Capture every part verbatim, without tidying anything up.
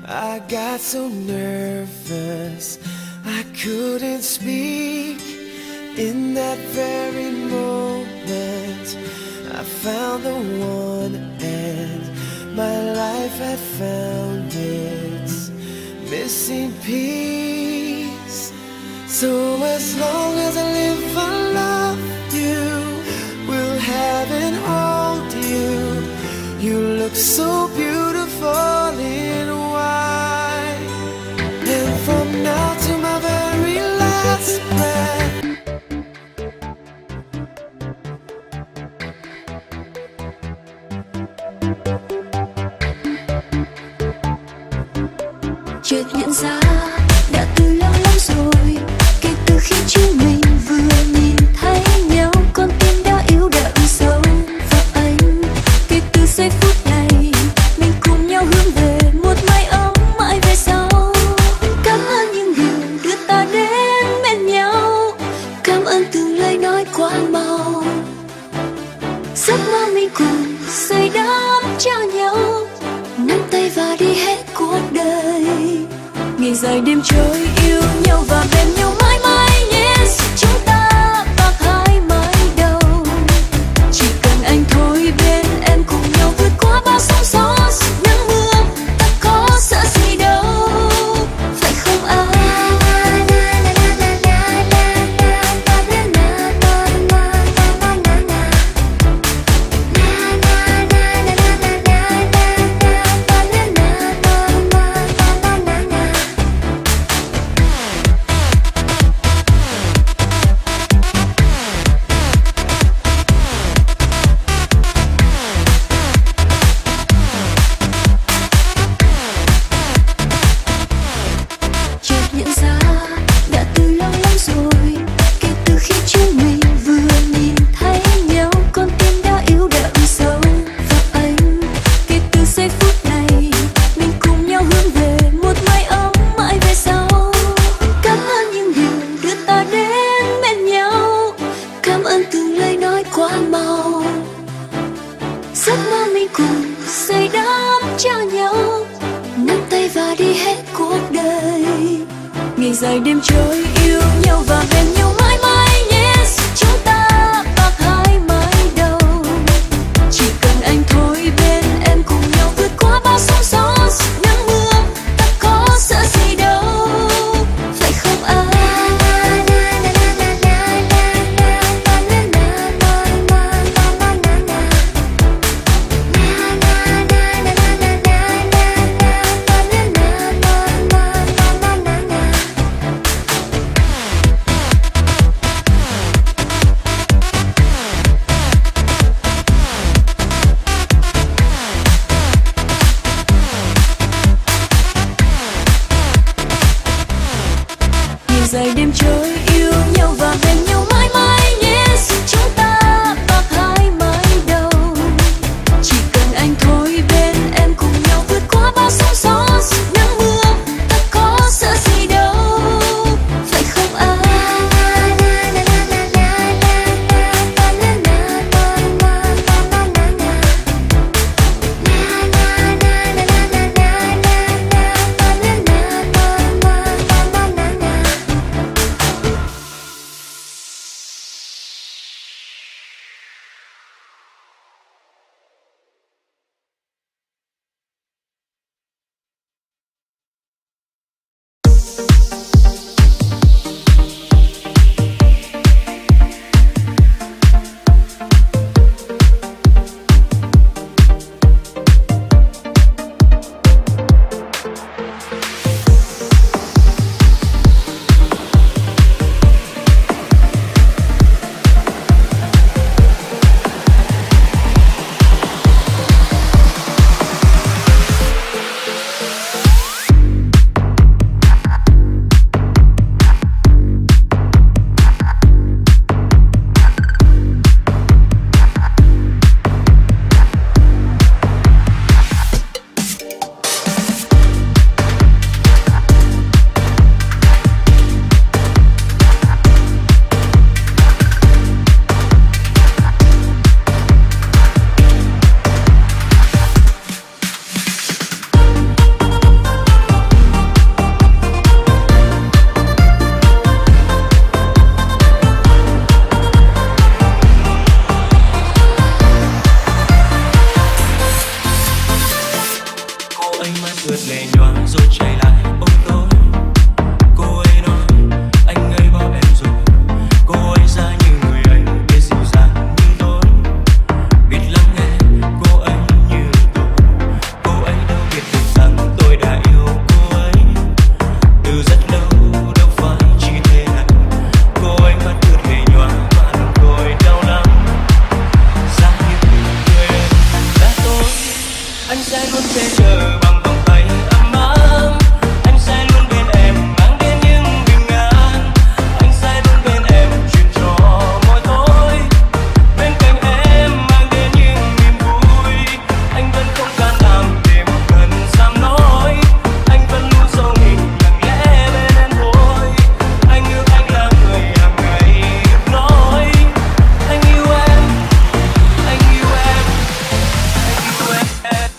I got so nervous I couldn't speak. In that very moment I found the one, and my life had found its missing piece. So as long as I live I love you, will have and hold you. You look so beautiful in white, and from now to my very last breath. Chợt nhận ra đã từ lâu lắm rồi, kể từ khi chúng mình vừa nhìn thấy nhau, con tim đã yếu đậm sâu vào anh. Kể từ giây phút này mình cùng nhau hướng về một mái ấm mãi về sau. Cảm ơn những điều đưa ta đến bên nhau, cảm ơn từng lời nói quá mau. Giấc mơ mình cùng xây đắp cho nhau, nắm tay và đi hết cuộc đời. Ngày dài đêm trôi yêu nhau và bên nhau mãi mãi nhé. Chúng ta bạc hai mái đầu, chỉ cần anh thôi bên em cùng nhau vượt qua bao sóng gió nắng mưa. Ta có sợ gì đâu, phải không anh? Giấc mơ mình cùng xây đắp cho nhau, nắm tay và đi hết cuộc đời. Ngày dài đêm trôi yêu nhau và bên nhau mãi mãi nhé. Chúng ta bạc hai mái đầu, chỉ cần anh thôi bên em cùng nhau vượt qua bao sóng gió nắng mưa. Ta có sợ gì đâu, phải không anh? Dài đêm trôi yêu nhau và bên nhau mãi mãi nhé. Chúng ta bạc hai mái đầu, chỉ cần anh thôi bên em cùng nhau vượt qua bao sóng gió nắng mưa. Ta có sợ gì đâu, phải không anh? ấy mắt ướt lệ nhòa rồi chạy lại ôm tôi. Cô ấy nói anh ấy bỏ em rồi. Cô ấy ra như người ấy biết dịu dàng như tôi, biết lắng nghe cô ấy như tôi. Cô ấy đâu biết được rằng tôi đã yêu cô ấy từ rất lâu, đâu phải chỉ thế này. Cô ấy mắt ướt lệ nhòa mà lòng tôi đau lắm. Giá như người ấy là tôi, anh sẽ luôn che chở bằng vòng tay ấm áp. Anh sẽ luôn bên em mang đến những bình an. Anh sẽ luôn bên em chuyện trò mỗi tối. Bên cạnh em mang đến những niềm vui. Anh vẫn không can đảm để một lần dám nói. Anh vẫn luôn giấu mình lặng lẽ bên em thôi. Anh yêu anh là người hàng ngày được nói. Anh yêu em, anh yêu em, anh yêu em.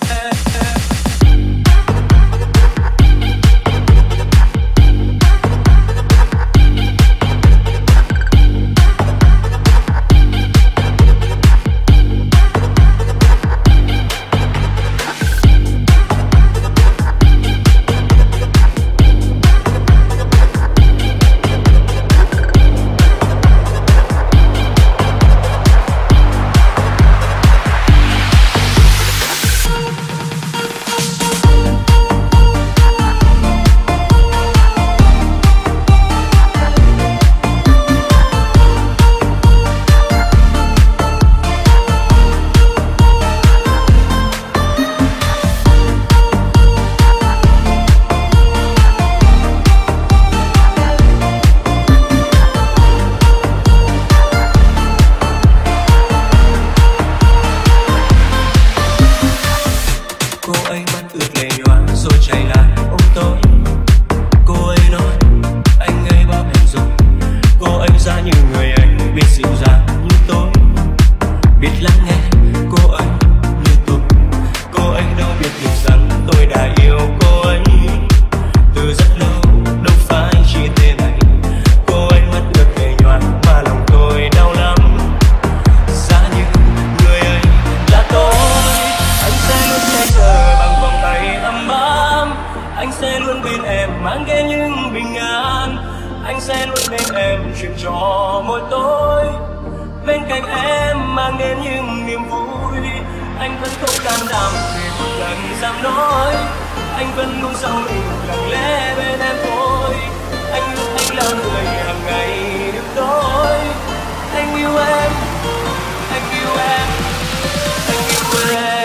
Cô ấy mắt ướt lệ nhòa rồi chạy lại ôm tôi. Cô ấy nói anh ấy bỏ em rồi. Cô ấy ra như người anh biết dịu dàng như tôi, biết lắng nghe cô ấy như tôi. Cô ấy đâu biết được rằng tôi đã yêu cô ấy từ rất lâu, đâu phải chỉ thế này. Cô ấy mắt ướt lệ nhòa mà lòng tôi đau lắm. Giá như người ấy là tôi, anh sẽ luôn che chở bằng vòng tay ấm áp. Anh sẽ luôn bên em mang đến những bình an. Anh sẽ luôn bên em chuyện trò mỗi tối. Bên cạnh em mang đến những niềm vui. Anh vẫn không can đảm để một lần dám nói. Anh vẫn luôn giấu mình lặng lẽ bên em thôi. Anh yêu anh là người hàng ngày được nói. Anh yêu em, anh yêu em, anh yêu em.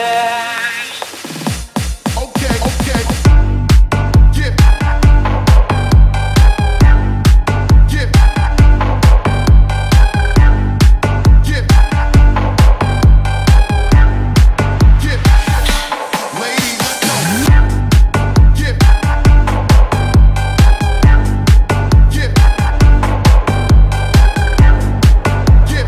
Okay, okay. Yeah. Yeah. Yeah. Yeah. Ladies, let's go. Yeah. Yeah. Yeah.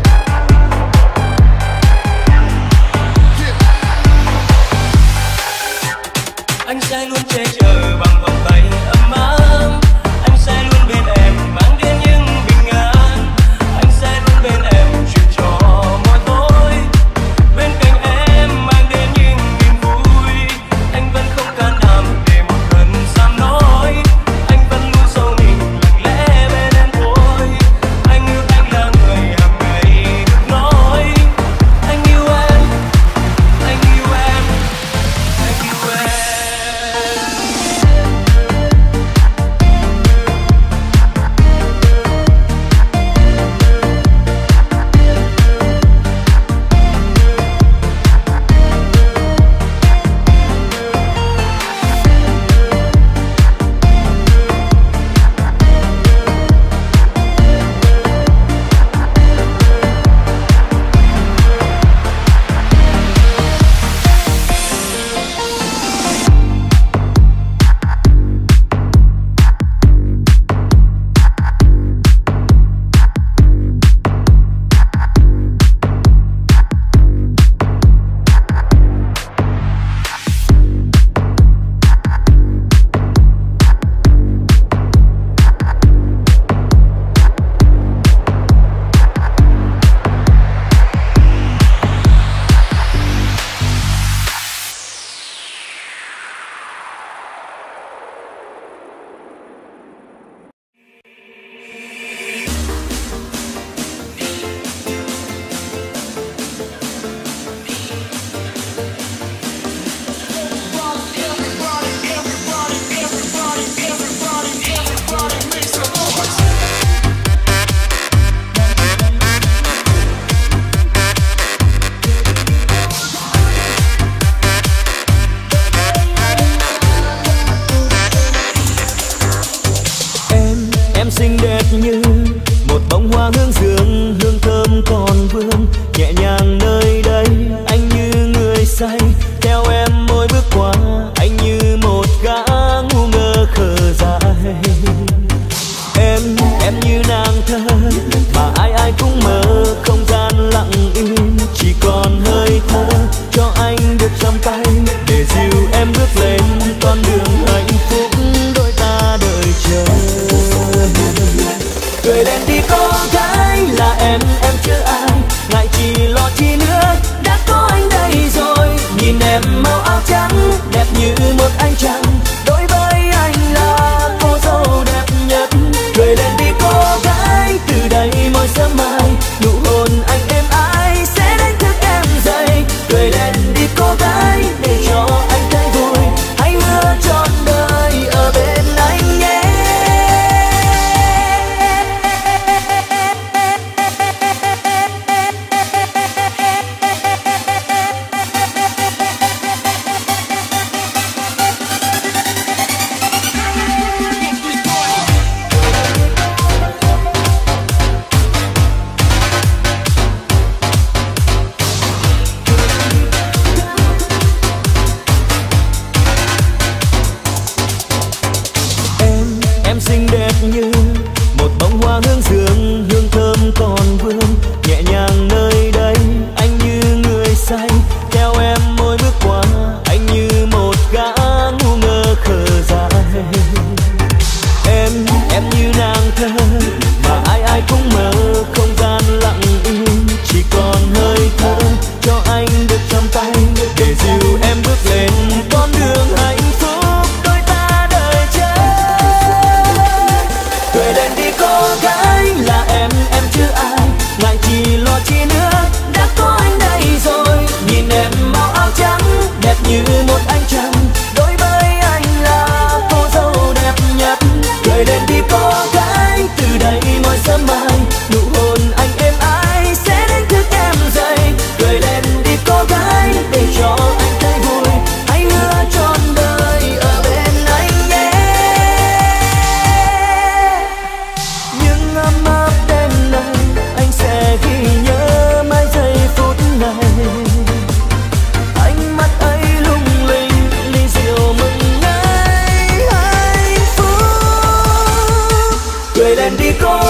Yeah. Anh sẽ luôn che chở bằng vòng tay ấm áp. Anh sẽ luôn bên em mang đến những bình an. Anh sẽ luôn bên em chuyện trò mỗi tối. Bên cạnh em mang đến những niềm vui. Anh vẫn không can đảm để một lần dám nói. Anh vẫn luôn giấu mình lặng lẽ bên em thôi. Anh yêu anh là người hàng ngày được nói. Anh yêu em, anh yêu em, anh yêu em.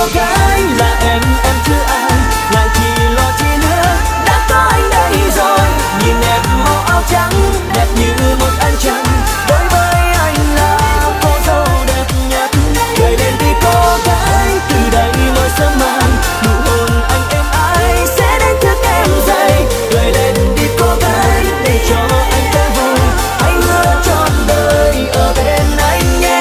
cô gái là em, em chưa ai ngại chi lo chi nữa, đã có anh đây rồi. Nhìn em màu áo trắng đẹp như một ánh trăng, đối với anh là cô dâu đẹp nhất. Cười lên đi cô gái, từ đây mỗi sớm mai nụ hôn anh êm ái sẽ đánh thức em dậy. Cười lên đi cô gái, để cho anh thấy vui, anh hứa trọn đời ở bên anh nhé.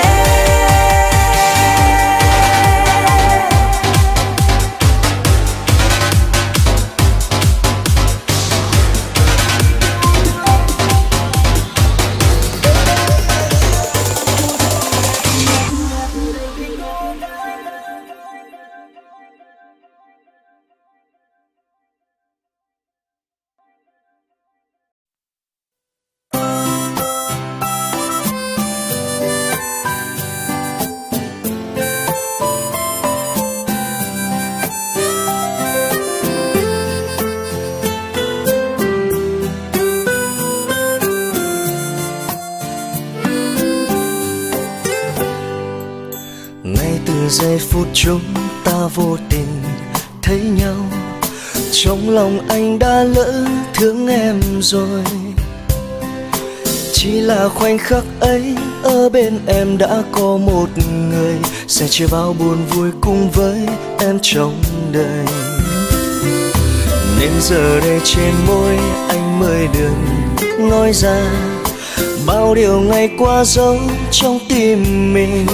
Giây phút chúng ta vô tình thấy nhau, trong lòng anh đã lỡ thương em rồi. Chỉ là khoảnh khắc ấy ở bên em đã có một người sẽ chia bao buồn vui cùng với em trong đời. Nên giờ đây trên môi anh mới đừng nói ra bao điều ngày qua giấu trong tim mình.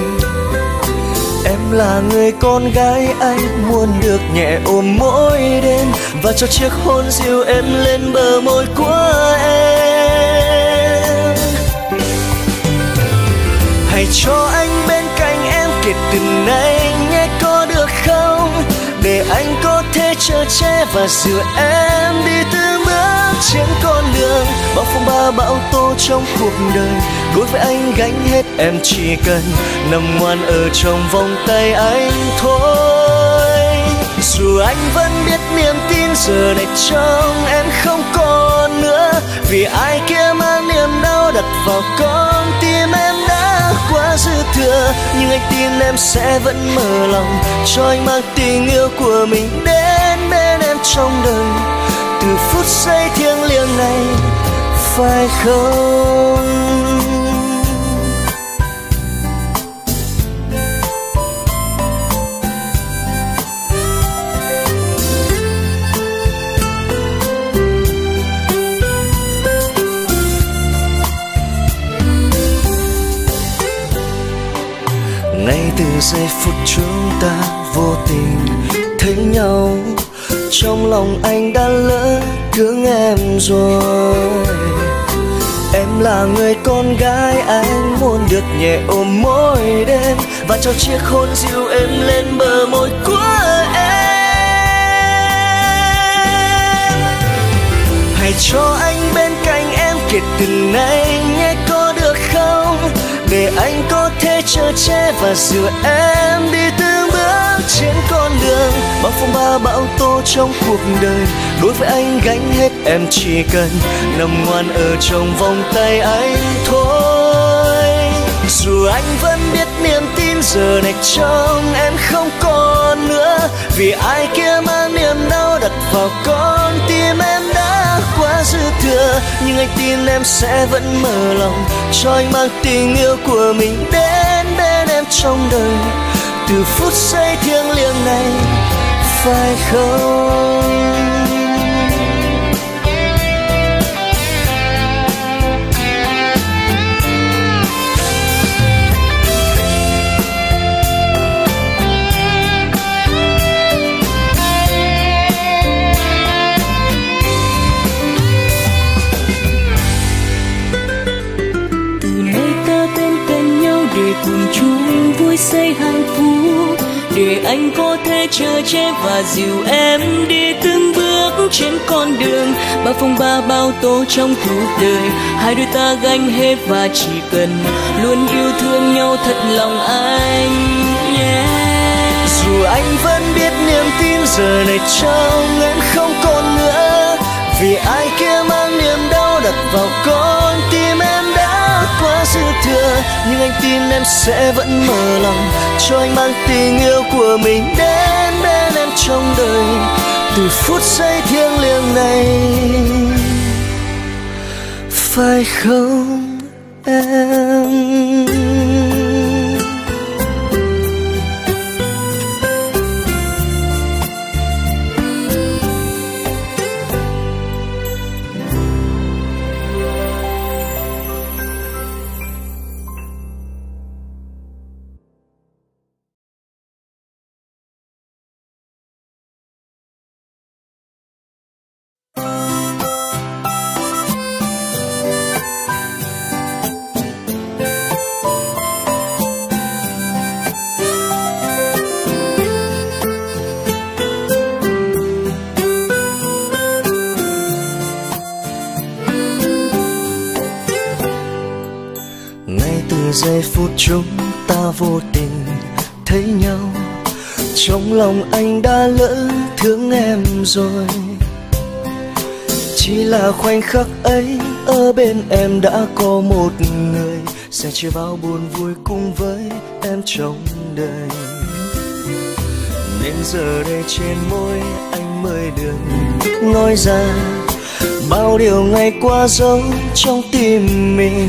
Em là người con gái anh muốn được nhẹ ôm mỗi đêm, và cho chiếc hôn dịu êm lên bờ môi của em. Hãy cho anh bên cạnh em kể từ nay nhé, có được không? Để anh có thể chở che và dìu em đi từng bước trên con đường. Bao phong ba bão tố trong cuộc đời, đối với anh gánh hết, em chỉ cần nằm ngoan ở trong vòng tay anh thôi. Dù anh vẫn biết niềm tin giờ này trong em không còn nữa, vì ai kia mang niềm đau đặt vào con tim em đã quá dư thừa. Nhưng anh tin em sẽ vẫn mở lòng cho anh mang tình yêu của mình đến bên em trong đời, từ phút giây thiêng liêng này, phải không? Ngay từ giây phút chúng ta vô tình thấy nhau, trong lòng anh đã lỡ thương em rồi. Em là người con gái anh muốn được nhẹ ôm mỗi đêm, và cho chiếc hôn dịu êm lên bờ môi của em. Hãy cho anh bên cạnh em kể từ nay nhé, có được không? Để anh có thể chở che và dìu em đi từng bước trên con đường. Bao phong ba bão tố trong cuộc đời, đối với anh gánh hết, em chỉ cần nằm ngoan ở trong vòng tay anh thôi. Dù anh vẫn biết niềm tin giờ này trong em không còn nữa, vì ai kia mang niềm đau đặt vào con tim em đã quá dư thừa. Nhưng anh tin em sẽ vẫn mở lòng cho anh mang tình yêu của mình đến bên em trong đời, từ phút giây thiêng liêng này, phải không? cùng chung vui xây hạnh phúc, để anh có thể chở che và dìu em đi từng bước trên con đường. Bao phong ba bao tố trong cuộc đời, hai đôi ta gánh hết và chỉ cần luôn yêu thương nhau thật lòng anh nhé. Yeah. Dù anh vẫn biết niềm tin giờ này trong em không còn nữa, vì ai kia mang niềm đau đặt vào con tim em đã quá dư thừa. nhưng anh tin em sẽ vẫn mở lòng cho anh mang tình yêu của mình đến bên em trong đời. Từ phút giây thiêng liêng này, phải không em? Giây phút chúng ta vô tình thấy nhau, trong lòng anh đã lỡ thương em rồi. Chỉ là khoảnh khắc ấy ở bên em đã có một người sẽ chia bao buồn vui cùng với em trong đời. Nên giờ đây trên môi anh mới được nói ra bao điều ngày qua giấu trong tim mình.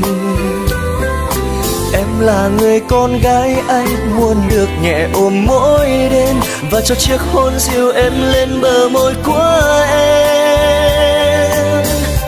Em là người con gái anh muốn được nhẹ ôm mỗi đêm và cho chiếc hôn dịu em lên bờ môi của em.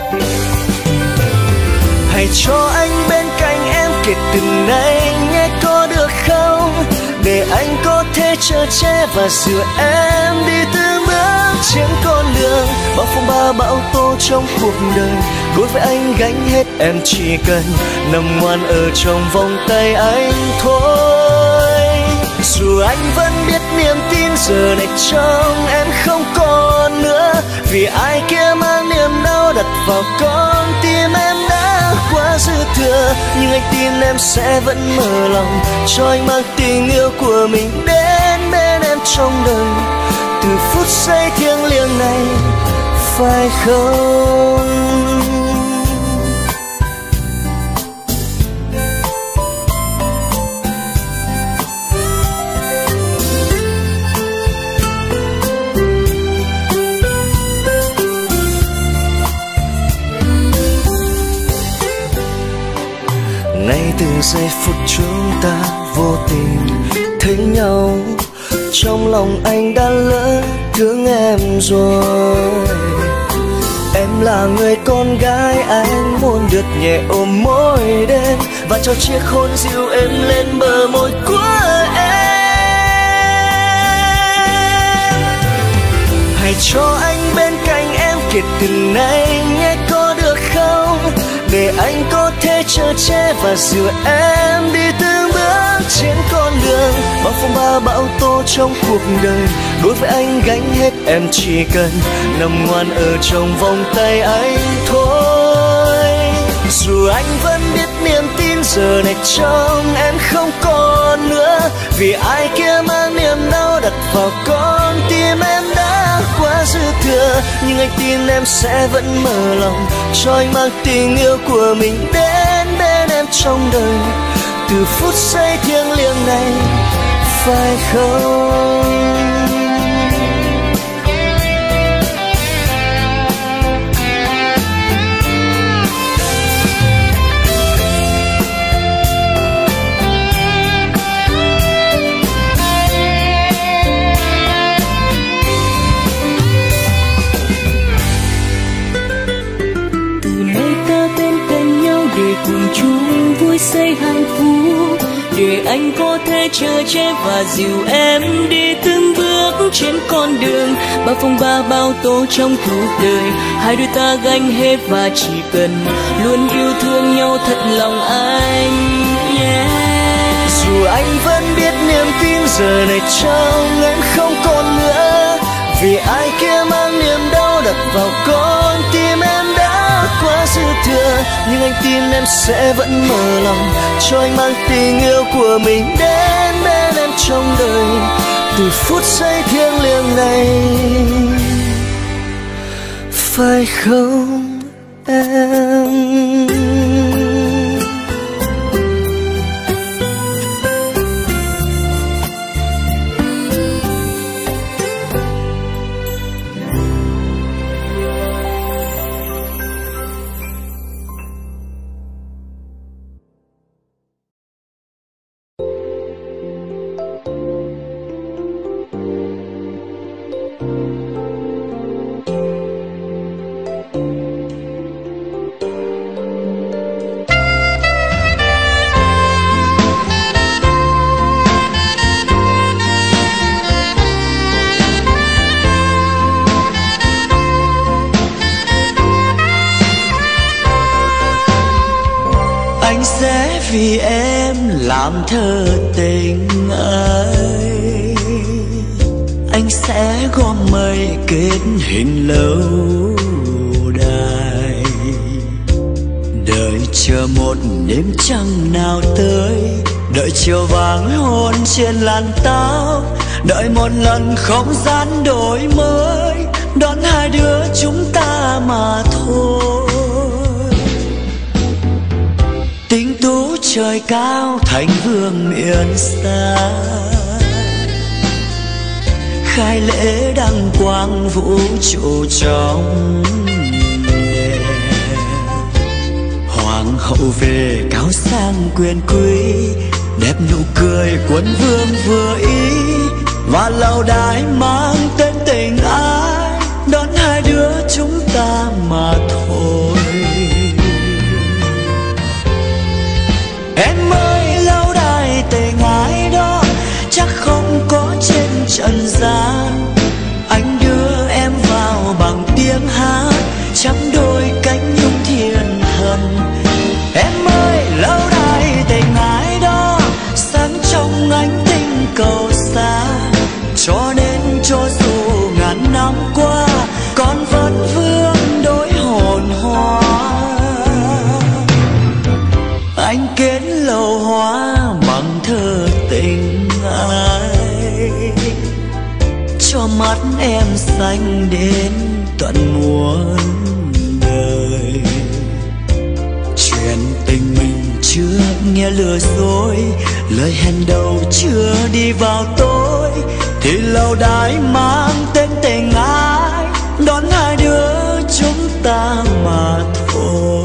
Hãy cho anh bên cạnh em kể từ nay nhé, có được không? Để anh có thể chở che và dìu em đi từng bước trên con đường bao phong ba bão tố trong cuộc đời. Đối với anh gánh hết, em chỉ cần nằm ngoan ở trong vòng tay anh thôi. Dù anh vẫn biết niềm tin giờ này trong em không còn nữa, vì ai kia mang niềm đau đặt vào con tim em đã quá dư thừa. Nhưng anh tin em sẽ vẫn mở lòng cho anh mang tình yêu của mình đến bên em trong đời. Từ phút giây thiêng liêng này, phải không? Ngay từ giây phút chúng ta vô tình thấy nhau, trong lòng anh đã lỡ thương em rồi. Em là người con gái anh muốn được nhẹ ôm mỗi đêm và cho chiếc hôn dịu em lên bờ môi của em. Hãy cho anh bên cạnh em kể từ nay nhé, có được không? Để anh có thể chở che và dìu em đi từng bước trên con đường bao phong ba bão tố trong cuộc đời. Đối với anh gánh hết, em chỉ cần nằm ngoan ở trong vòng tay anh thôi. Dù anh vẫn biết niềm tin giờ này trong em không còn nữa, vì ai kia mang niềm đau đặt vào con tim em đã quá dư thừa. Nhưng anh tin em sẽ vẫn mở lòng cho anh mang tình yêu của mình đến bên em trong đời. Từ phút giây thiêng liêng này, phải không? cùng chung vui xây hạnh phúc, để anh có thể chở che và dìu em đi từng bước trên con đường bao phong ba bao tố trong cuộc đời. Hai đôi ta gánh hết và chỉ cần luôn yêu thương nhau thật lòng anh, yeah. Dù anh vẫn biết niềm tin giờ này trong em không còn nữa, vì ai kia mang niềm đau đặt vào con tim em đã quá dư thừa. Nhưng anh tin em sẽ vẫn mở lòng cho anh mang tình yêu của mình đến bên em trong đời. Từ phút giây thiêng liêng này, phải không em? vì em làm thơ tình ấy. Anh sẽ gom mây kết hình lâu đài, đợi chờ một đêm trăng nào tới, đợi chiều vàng hôn trên làn táo, đợi một lần không gian đổi mới, đón hai đứa chúng ta mà thôi. Tinh tú trời cao thành vương miền xa, khai lễ đăng quang vũ trụ trong đèn. Hoàng hậu về cao sang quyền quý, đẹp nụ cười quân vương vừa ý, và lâu đài mang tên tình ái, đón hai đứa chúng ta mà thôi. Em ơi lâu đài tình ái đó chắc không có trên trần gian, anh đưa em vào bằng tiếng hát chắp đôi cánh nhung thiên thần. Em ơi lâu đài tình ái đó sáng trong ánh tinh cầu xa, cho nên cho dù ngàn năm qua con vẫn vương đôi hồn hoa. Anh kết lầu hoa bằng thơ tình ai, cho mắt em xanh đến tận muôn đời. Chuyện tình mình chưa nghe lừa dối, lời hẹn đầu chưa đi vào tối, thì lâu đài mang tên tình ái, đón hai đứa chúng ta mà thôi.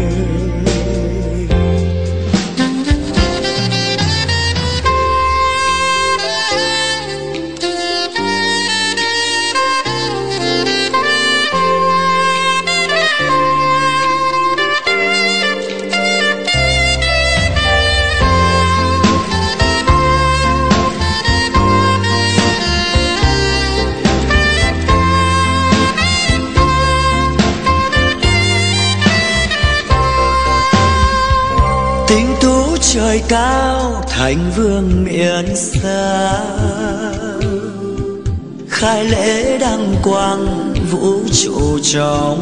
Tinh tú trời cao thành vương miền xa, khai lễ đăng quang vũ trụ trong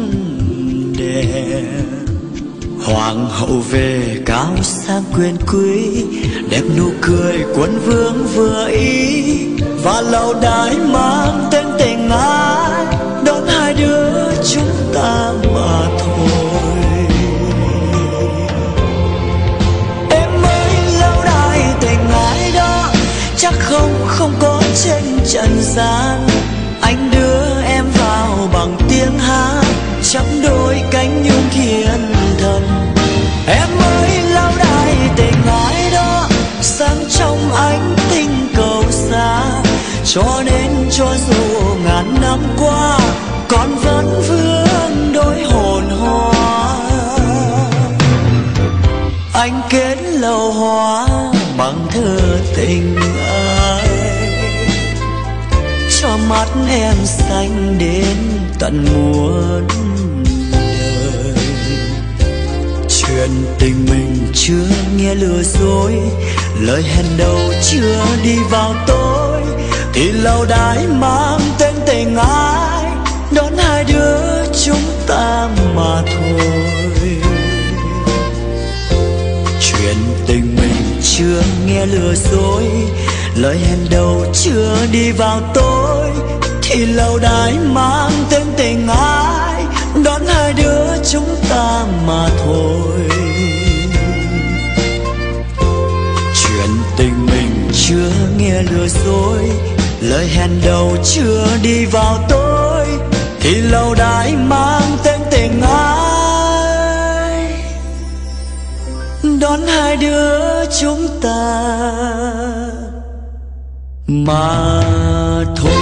đèn. Hoàng hậu về cao sang quyền quý, đẹp nụ cười quân vương vừa ý, và lâu đài mang tên tình ái, đón hai đứa chúng ta mà thôi. Chắc không, không có trên trần gian, anh đưa em vào bằng tiếng hát chắp đôi cánh nhung thiên thần. Em ơi lâu đài tình ái đó sáng trong ánh tinh cầu xa, cho nên cho dù ngàn năm qua con vẫn vương đôi hồn hoa. Anh kết lầu hoa bằng thơ tình ai, cho mắt em xanh đến tận muôn đời. Chuyện tình mình chưa nghe lừa dối, lời hẹn đầu chưa đi vào tối, thì lâu đài mang tên tình ái, đón hai đứa chúng ta mà thôi. Chuyện tình mình chưa nghe lừa dối, lời hẹn đầu chưa đi vào tối, thì lâu đài mang tên tình ái, đón hai đứa chúng ta mà thôi. Chuyện tình mình chưa nghe lừa dối, lời hẹn đầu chưa đi vào tối, thì lâu đài mang tên tình ái, đón hai đứa chúng ta mà thôi.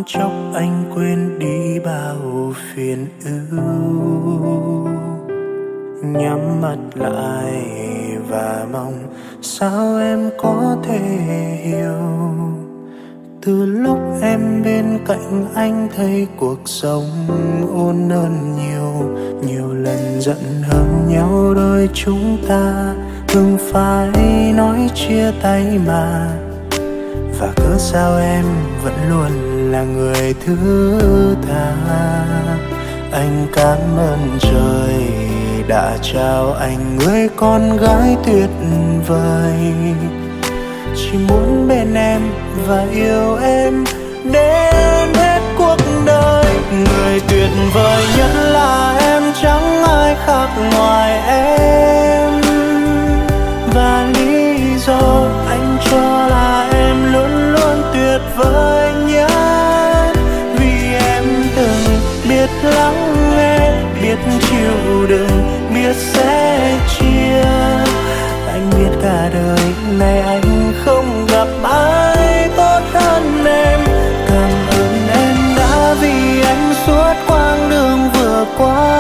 chốc anh quên đi bao phiền ưu, nhắm mắt lại và mong sao em có thể hiểu. Từ lúc em bên cạnh anh thấy cuộc sống ôn hơn nhiều, nhiều lần giận hờn nhau đôi chúng ta từng phải nói chia tay mà. Và cớ sao em vẫn luôn là người thứ tha. Anh cảm ơn trời đã trao anh người con gái tuyệt vời, chỉ muốn bên em và yêu em đến hết cuộc đời. Người tuyệt vời nhất là em, chẳng ai khác ngoài em. Và lý do anh cho là em luôn luôn tuyệt vời nhất, vì em từng biết lắng nghe, biết chịu đựng, biết sẻ chia. Anh biết cả đời này anh không gặp ai tốt hơn em. Cảm ơn em đã vì anh suốt quãng đường vừa qua,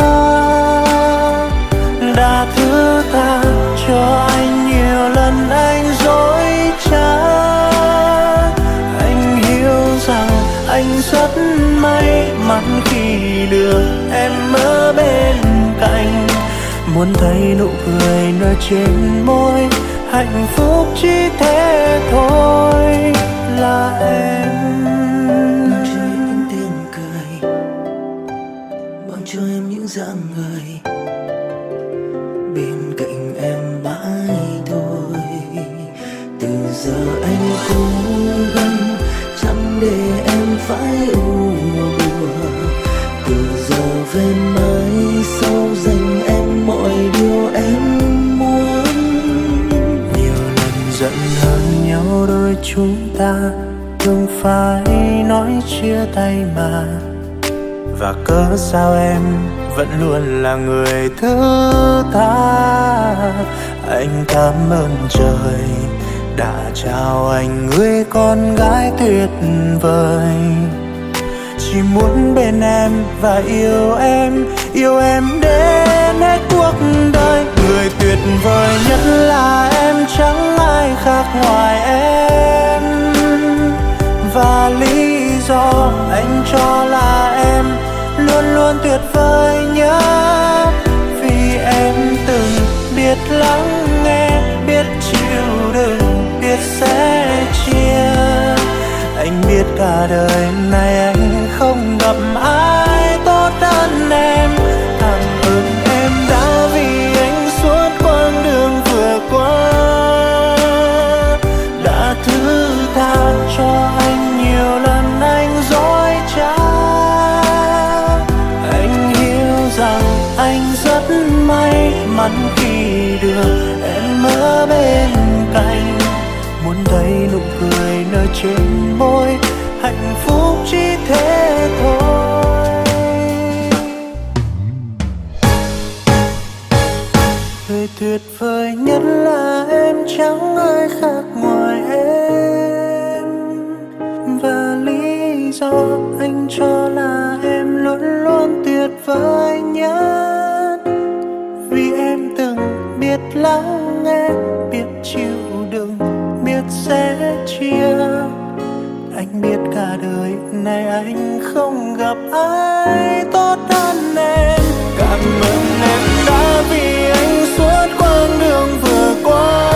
đã thứ tha cho anh nhiều lần anh dối trá. Anh hiểu rằng anh rất may mắn khi được em ở bên cạnh. Muốn thấy nụ cười nở trên môi, hạnh phúc chỉ thế thôi là em. Mang cho em những tiếng cười, mang cho em những dáng người, bên cạnh em mãi thôi. Từ giờ anh cố gắng chẳng để em phải u buồn. Từ giờ về mãi sau dành em mọi điều em muốn. Nhiều lần giận hờn nhau đôi chúng ta thường phải nói chia tay mà. Và cớ sao em vẫn luôn là người thứ tha. Anh cảm ơn trời đã trao anh người con gái tuyệt vời, chỉ muốn bên em và yêu em, yêu em đến hết cuộc đời. Người tuyệt vời nhất là em, chẳng ai khác ngoài em. Và lý do anh cho là em luôn luôn tuyệt vời nhất, vì em từng biết lắng nghe, biết chịu đựng, biết sẻ chia. Anh biết cả đời này anh không gặp ai tốt hơn em. Cảm ơn em đã vì anh suốt quãng đường vừa qua, đã thứ tha cho anh nhiều lần anh dối trá. Anh hiểu rằng anh rất may mắn khi được em ở bên cạnh. Muốn thấy nụ cười nở trên môi, hạnh phúc chỉ thế thôi. Người tuyệt vời nhất là em, chẳng ai khác ngoài em. Và lý do anh cho là em luôn luôn tuyệt vời nhất, vì em từng biết lắng nghe, biết chịu đựng, biết sẻ chia. Anh biết cả đời này anh không gặp ai tốt hơn em. Cảm ơn em đã vì anh suốt quãng đường vừa qua,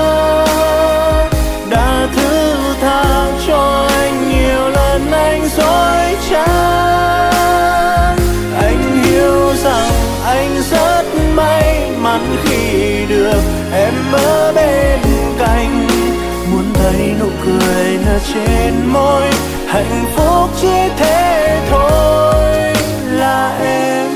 đã thứ tha cho anh nhiều lần anh dối trá. Anh hiểu rằng anh rất may mắn khi được em ở bên cạnh. Muốn thấy nụ cười nở trên môi, hạnh phúc chỉ thế thôi là em.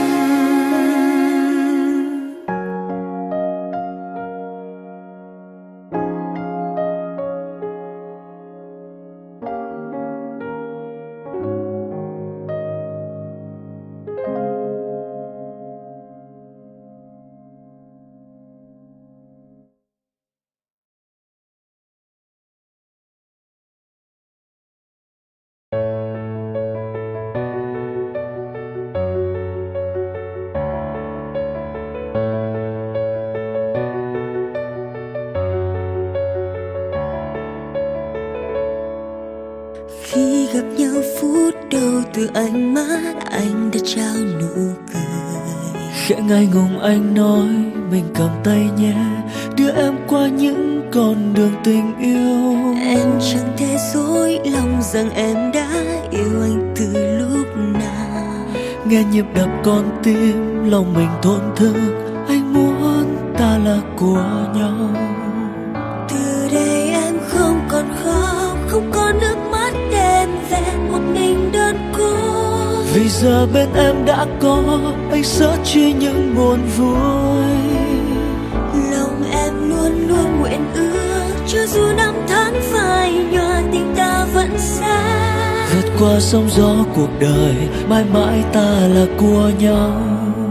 từ ánh mắt anh đã trao nụ cười. Khẽ ngại ngùng anh nói mình cầm tay nhé, đưa em qua những con đường tình yêu. Em chẳng thể dối lòng rằng em đã yêu anh từ lúc nào. Nghe nhịp đập con tim lòng mình thổn thức, anh muốn ta là của nhau. Từ đây em không còn khóc, không có nước mắt đêm về một mình đơn cô. Vì giờ bên em đã có anh sớt chia những buồn vui. Lòng em luôn luôn nguyện ước, cho dù năm tháng phai nhòa tình ta vẫn xa. Vượt qua sóng gió cuộc đời, mãi mãi ta là của nhau.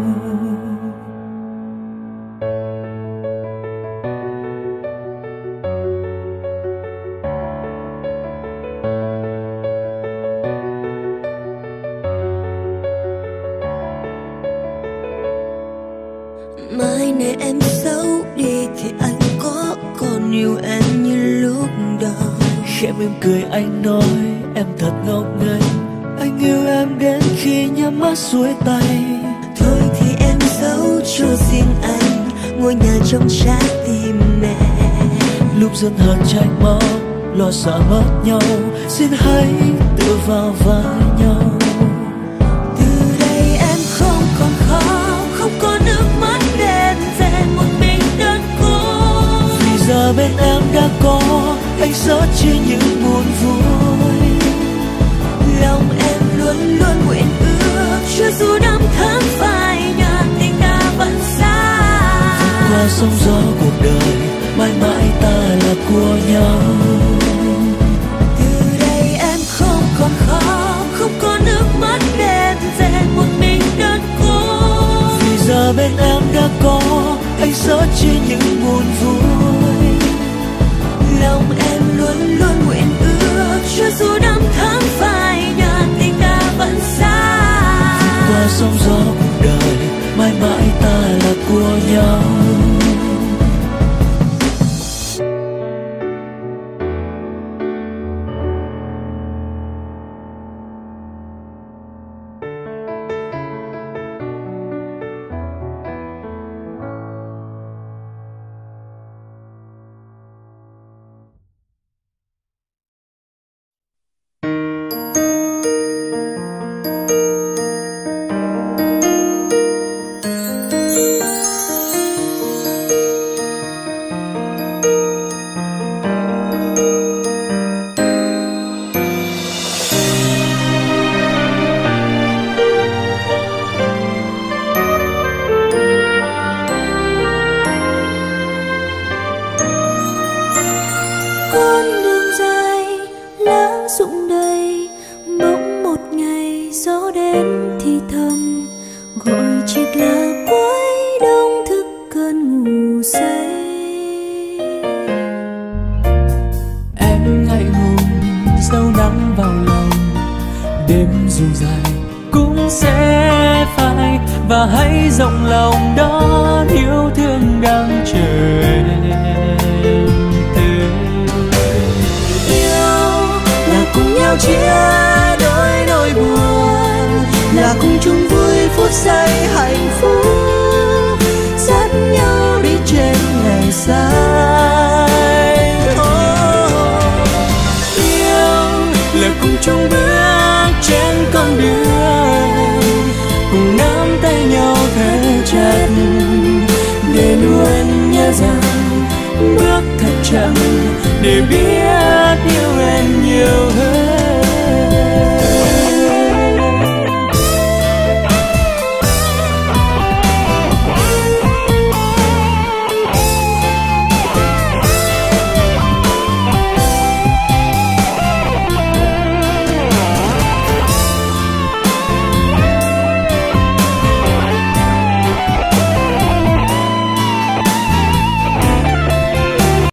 Mai này em xấu đi thì anh có còn yêu em như lúc đầu. Khẽ mỉm cười anh nói em thật ngốc nghếch, anh yêu em đến khi nhắm mắt xuôi tay. Thôi thì em giấu cho riêng anh ngôi nhà trong trái tim mẹ. Lúc giận hờn tranh máu, lo sợ mất nhau, xin hãy tự vào vai nhau. Từ đây em không còn khóc, không có nước mắt đêm về một mình đơn cô. Vì giờ bên em đã có anh sớt chia những buồn vui. Lòng em luôn luôn nguyện ước, cho dù năm tháng phai nhòa tình ta vẫn xa. Vượt qua sóng gió cuộc đời, mãi mãi ta là của nhau. Từ đây em không còn khóc, không có nước mắt đêm về một mình đơn cô. Vì giờ bên em đã có anh sớt chia những buồn vui. Lòng em luôn luôn nguyện ước, cho dù năm tháng phai nhòa tình ta vẫn xa. Vượt qua sóng gió cuộc đời, mãi mãi ta là của nhau. Và hãy rộng lòng đón yêu thương đang chờ em tới. Yêu là cùng nhau chia đôi nỗi buồn, là cùng chung vui phút giây hạnh phúc, dắt nhau đi trên ngày dài. Oh. Yêu là cùng chung bước trên con đường, cùng nắm tay nhau thật chặt, để luôn nhớ rằng bước thật chậm, để biết yêu em nhiều hơn.